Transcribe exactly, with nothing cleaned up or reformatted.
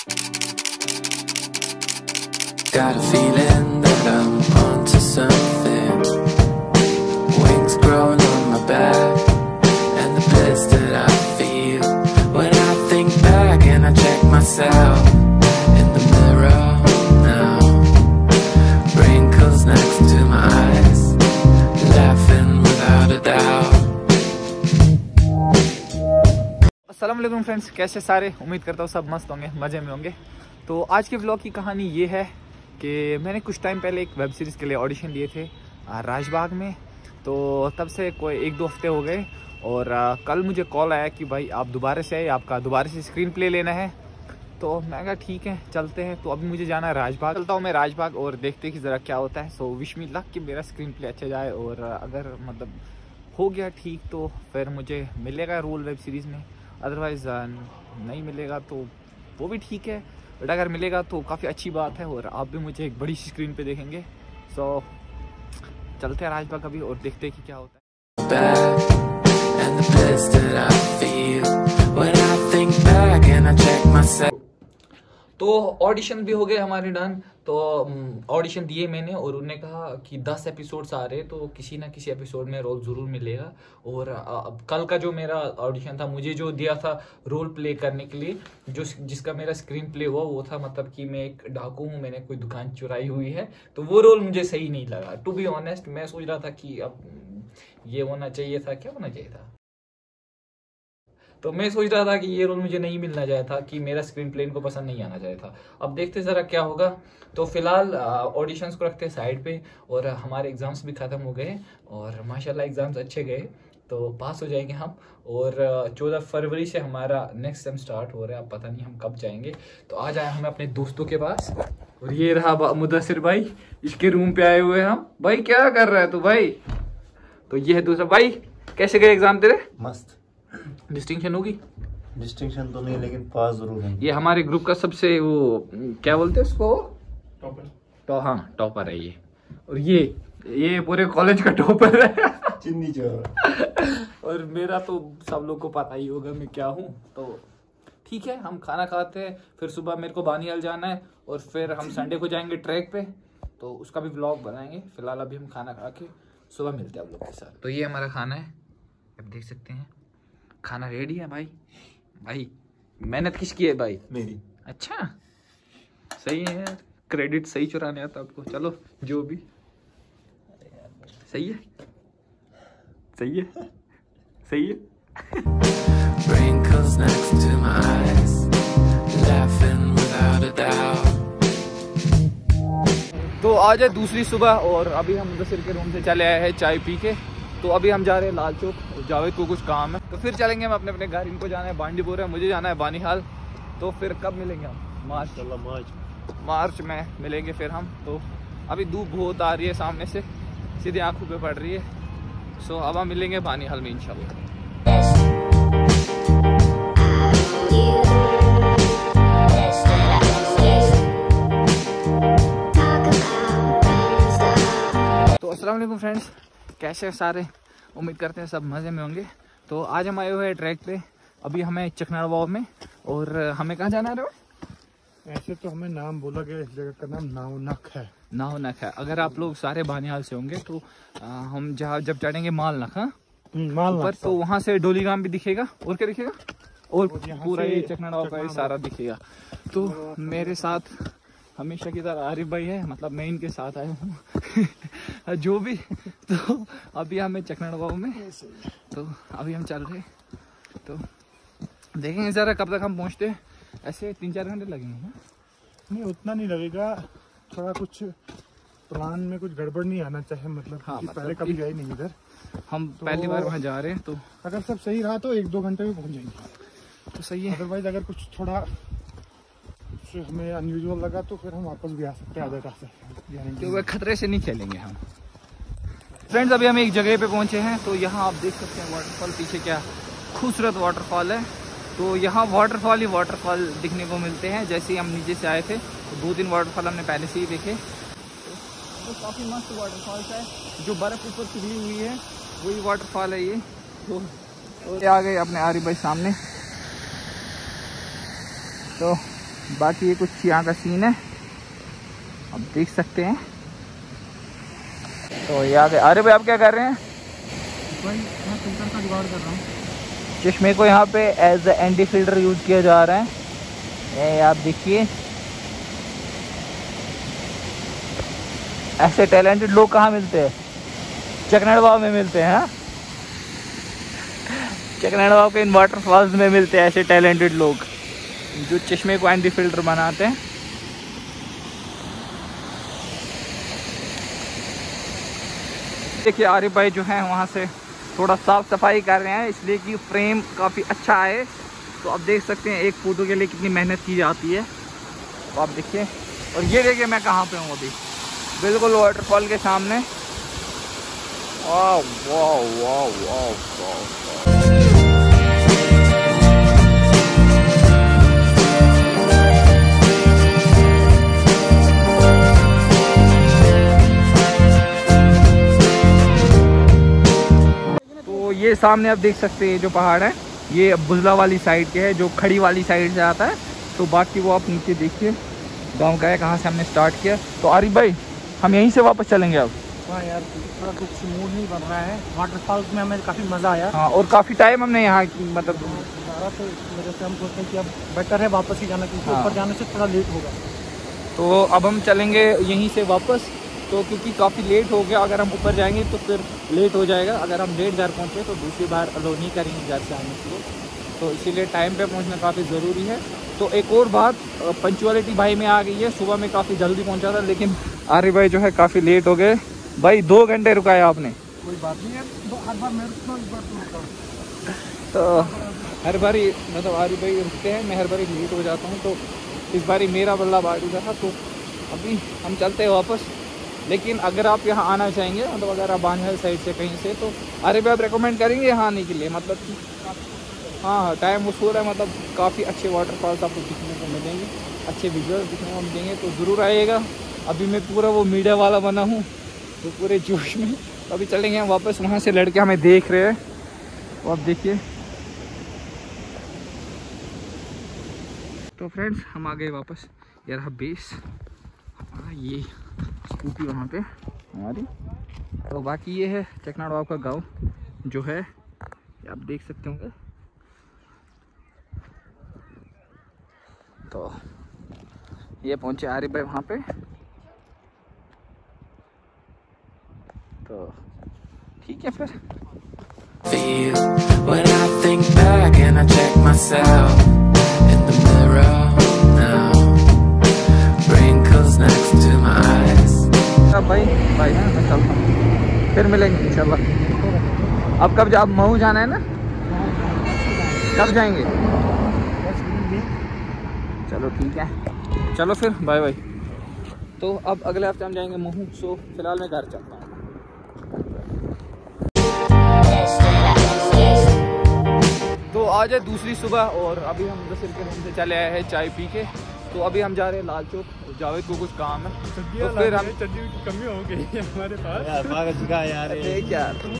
Got a feeling that I'm onto something. Wings growing on my back, and the bliss that I feel when I think back and I check myself in the mirror now. Wrinkles next to my eyes, laughing without a doubt. अस्सलाम वालेकुम friends, कैसे सारे? उम्मीद करता हूँ सब मस्त होंगे, मज़े में होंगे। तो आज के व्लॉग की कहानी ये है कि मैंने कुछ टाइम पहले एक वेब सीरीज़ के लिए ऑडिशन दिए थे राजबाग में। तो तब से कोई एक दो हफ्ते हो गए और आ, कल मुझे कॉल आया कि भाई आप दोबारा से आए, आपका दोबारा से स्क्रीन प्ले लेना है। तो मैं कहा ठीक है चलते हैं। तो अभी मुझे जाना है राजबाग। चलता हूँ मैं राजबाग और देखते हैं कि ज़रा क्या होता है। सो विश मी लक कि मेरा स्क्रीन प्ले अच्छा जाए, और अगर मतलब हो गया ठीक तो फिर मुझे मिलेगा रोल वेब सीरीज़ में, अदरवाइज़ नहीं मिलेगा तो वो भी ठीक है। बट अगर मिलेगा तो काफ़ी अच्छी बात है और आप भी मुझे एक बड़ी स्क्रीन पे देखेंगे। सो चलते हैं राजबाग अभी और देखते हैं कि क्या होता है। तो ऑडिशन भी हो गए हमारे डन। तो ऑडिशन दिए मैंने और उन्होंने कहा कि दस एपिसोड्स आ रहे, तो किसी ना किसी एपिसोड में रोल ज़रूर मिलेगा। और अब कल का जो मेरा ऑडिशन था, मुझे जो दिया था रोल प्ले करने के लिए, जो जिसका मेरा स्क्रीन प्ले हुआ वो था मतलब कि मैं एक डाकू हूँ, मैंने कोई दुकान चुराई हुई है। तो वो रोल मुझे सही नहीं लगा, टू बी ऑनेस्ट। मैं सोच रहा था कि अब ये होना चाहिए था, क्या होना चाहिए था। तो मैं सोच रहा था कि ये रोल मुझे नहीं मिलना चाहिए था, कि मेरा स्क्रीन प्ले इनको पसंद नहीं आना चाहिए था। अब देखते ज़रा क्या होगा। तो फिलहाल ऑडिशंस को रखते हैं साइड पे, और हमारे एग्ज़ाम्स भी ख़त्म हो गए और माशाल्लाह एग्ज़ाम्स अच्छे गए, तो पास हो जाएंगे हम। और चौदह फरवरी से हमारा नेक्स्ट सेम स्टार्ट हो रहा है, अब पता नहीं हम कब जाएंगे। तो आज आए हम अपने दोस्तों के पास, और ये रहा मुदस्सिर भाई, इसके रूम पे आए हुए हम। भाई क्या कर रहा है तू भाई? तो ये है दूसरा भाई। कैसे गए एग्ज़ाम तेरे? मस्त। डिस्टिंक्शन होगी? डिस्टिंक्शन तो नहीं, लेकिन पास जरूर है। ये हमारे ग्रुप का सबसे वो क्या बोलते हैं उसको, टॉपर। तो हाँ टॉपर है ये। और ये ये पूरे कॉलेज का टॉपर है चिन्नी चोर। और मेरा तो सब लोग को पता ही होगा मैं क्या हूँ। तो ठीक है, हम खाना खाते हैं, फिर सुबह मेरे को बानियाल जाना है, और फिर हम संडे को जाएंगे ट्रैक पे, तो उसका भी व्लॉग बनाएंगे। फिलहाल अभी हम खाना खा के सुबह मिलते हैं आप लोग के साथ। तो ये हमारा खाना है, आप देख सकते हैं खाना रेडी है भाई। भाई मेहनत किसकी है भाई? मेरी। अच्छा सही है यार, क्रेडिट सही चुराने आता आपको। चलो जो भी सही है, सही है, सही है। Wrinkles next to my eyes, laughing without a doubt. तो आज है दूसरी सुबह और अभी हम मुदस्सिर के रूम से चले आए हैं चाय पी के। तो अभी हम जा रहे हैं लाल चौक, जावेद को कुछ काम है, तो फिर चलेंगे हम अपने अपने घर। इनको जाना है बांडीपुरा, मुझे जाना है बानीहाल। तो फिर कब मिलेंगे हम? मार्च मार्च मार्च में मिलेंगे फिर हम। तो अभी धूप बहुत आ रही है सामने से, सीधे आंखों पे पड़ रही है। सो अब हम मिलेंगे बानीहाल में इंशाल्लाह। तो अस्सलाम वालेकुम फ्रेंड्स, कैसे सारे? उम्मीद करते हैं सब मज़े में होंगे। तो आज हम आए हुए हैं ट्रैक पे, अभी हमें चकनाड़वाव में। और हमें कहाँ जाना है? ऐसे तो हमें नाम बोला गया, इस जगह का नाम नावनक है। नावनक है। अगर आप लोग सारे बानिहाल से होंगे तो आ, हम जहाँ जब चढ़ेंगे मालनक, हाँ ऊपर, तो वहाँ से डोलीगाम भी दिखेगा, और क्या दिखेगा, और पूरा ये चकनाड़वाव का सारा दिखेगा। तो मेरे साथ हमेशा की तरह आरिफ भाई है, मतलब मैं इनके साथ आया हूँ जो भी। तो अभी हमें चकनाड़वाव में, तो अभी हम चल रहे, तो देखेंगे ज़रा कब तक हम पहुँचते हैं। ऐसे तीन चार घंटे लगेंगे ना? नहीं उतना नहीं लगेगा, थोड़ा कुछ प्लान में कुछ गड़बड़ नहीं आना चाहिए, मतलब हाँ, कि मतलब पहले कभी गए नहीं इधर, हम तो पहली बार वहाँ जा रहे हैं। तो अगर सब सही रहा तो एक दो घंटे में पहुँच जाएंगे, तो सही है। अदरवाइज अगर कुछ थोड़ा कुछ हमें अनयूजुअल लगा तो फिर हम वापस भी आ सकते हैं आधे रास्ते, क्योंकि खतरे से नहीं खेलेंगे हम। फ्रेंड्स अभी हम एक जगह पे पहुंचे हैं, तो यहाँ आप देख सकते हैं वाटरफॉल, पीछे क्या खूबसूरत वाटरफॉल है। तो यहाँ वाटरफॉल ही वाटरफॉल दिखने को मिलते हैं। जैसे ही हम नीचे से आए थे तो दो तीन वाटरफॉल हमने पहले से ही देखे। तो काफ़ी मस्त वाटरफॉल्स है, जो बर्फ़ ऊपर पिघली हुई है वही वाटरफॉल है ये। तो, तो ये आ गए अपने आरिफ भाई सामने। तो बाकी ये कुछ यहाँ का सीन है, आप देख सकते हैं। तो यहाँ के अरे भाई आप क्या कर रहे हैं? भाई मैं फिल्टर का जुगाड़ कर रहा हूँ। चश्मे को यहाँ पे as a anti filter use किया जा रहा है। ये आप देखिए, ऐसे टैलेंटेड लोग कहाँ मिलते हैं? चकनड़वाव में मिलते हैं। हाँ, चकनड़वाव के इन वाटरफॉल्स में मिलते हैं ऐसे टैलेंटेड लोग जो चश्मे को एंटी फिल्टर बनाते हैं। देखिए आरिफ भाई जो है वहाँ से थोड़ा साफ सफाई कर रहे हैं, इसलिए कि फ्रेम काफ़ी अच्छा है। तो आप देख सकते हैं एक फ़ोटो के लिए कितनी मेहनत की जाती है। तो आप देखिए, और ये देखिए मैं कहाँ पे हूँ अभी, बिल्कुल वाटरफॉल के सामने। वाह वाह वाह वाह वाह। तो ये सामने आप देख सकते हैं जो पहाड़ है, ये बुजला वाली साइड के है, जो खड़ी वाली साइड से आता है। तो बाकी वो आप नीचे देखिए गांव का है, कहाँ से हमने स्टार्ट किया। तो आरिफ भाई हम यहीं से वापस चलेंगे अब। हाँ यार, थोड़ा कुछ मूड नहीं बन रहा है। वाटरफॉल्स में हमें काफ़ी मज़ा आया। हाँ, और काफ़ी टाइम हमने यहाँ मतलब गुजारा, तो इस वजह से हम सोचते हैं कि अब बेटर है वापस ही जाना, क्योंकि हाँ। ऊपर जाने से थोड़ा लेट होगा। तो अब हम चलेंगे यहीं से वापस। तो क्योंकि काफ़ी लेट हो गया, अगर हम ऊपर जाएंगे तो फिर लेट हो जाएगा। अगर हम लेट घर पहुँचे तो दूसरी बार अलो नहीं करेंगे घर से आने के लिए, तो इसीलिए टाइम पे पहुँचना काफ़ी ज़रूरी है। तो एक और बात, पंक्चुअलिटी भाई में आ गई है। सुबह में काफ़ी जल्दी पहुँचा था, लेकिन आरिफ भाई जो है काफ़ी लेट हो गए। भाई दो घंटे रुकाया आपने। कोई बात नहीं है, तो हर बार मैं रुकता हूँ, इस बार तुम रुको। तो हर बारी मतलब आरिफ भाई रुकते हैं, मैं हर बारी लेट हो जाता हूँ। तो इस बारी मेरा बल्ला बारी था, तो अभी हम चलते हैं वापस। लेकिन अगर आप यहाँ आना चाहेंगे, मतलब अगर आप बानहल साइड से कहीं से, तो आरिफ भाई आप रिकमेंड करेंगे यहाँ आने के लिए? मतलब कि हाँ, टाइम वसूल है, मतलब काफ़ी अच्छे वाटरफॉल्स आपको दिखने को मिलेंगे, अच्छे विजुअल्स दिखने को मिलेंगे। तो ज़रूर आइएगा। अभी मैं पूरा वो मीडिया वाला बना हूँ, तो पूरे जोश में। तो अभी चलेंगे हम वापस। वहाँ से लड़के हमें देख रहे हैं, तो आप देखिए। तो फ्रेंड्स हम आ गए वापस। यार हाँ, बेस हमारा ये स्कूटी वहाँ पे हमारी। तो बाकी ये है चकनाड़वाव का गांव जो है, आप देख सकते होंगे। तो ये पहुँचे आरिफ भाई वहाँ पे। तो ठीक है फिर। Feel when I think back and I check myself in the mirror now. Wrinkles next to my eyes. अब भाई भाई है, मैं चलता हूँ, फिर मिलेंगे इंशाल्लाह। अब कब जा, महू जाना है ना? कब जाएंगे? चलो ठीक है, चलो फिर बाय बाय। तो अब अगले हफ्ते हम जाएंगे महू। सो फिलहाल मैं घर चलता हूँ। तो आज है दूसरी सुबह और अभी हम दस रुपये रूम से चले आए हैं चाय पी के। तो अभी हम जा रहे हैं लाल चौक, जावेद को कुछ काम है। तो फिर हम चड्डी की कमी हो गई है हमारे पास। यार पागल चुका है यार ये। क्या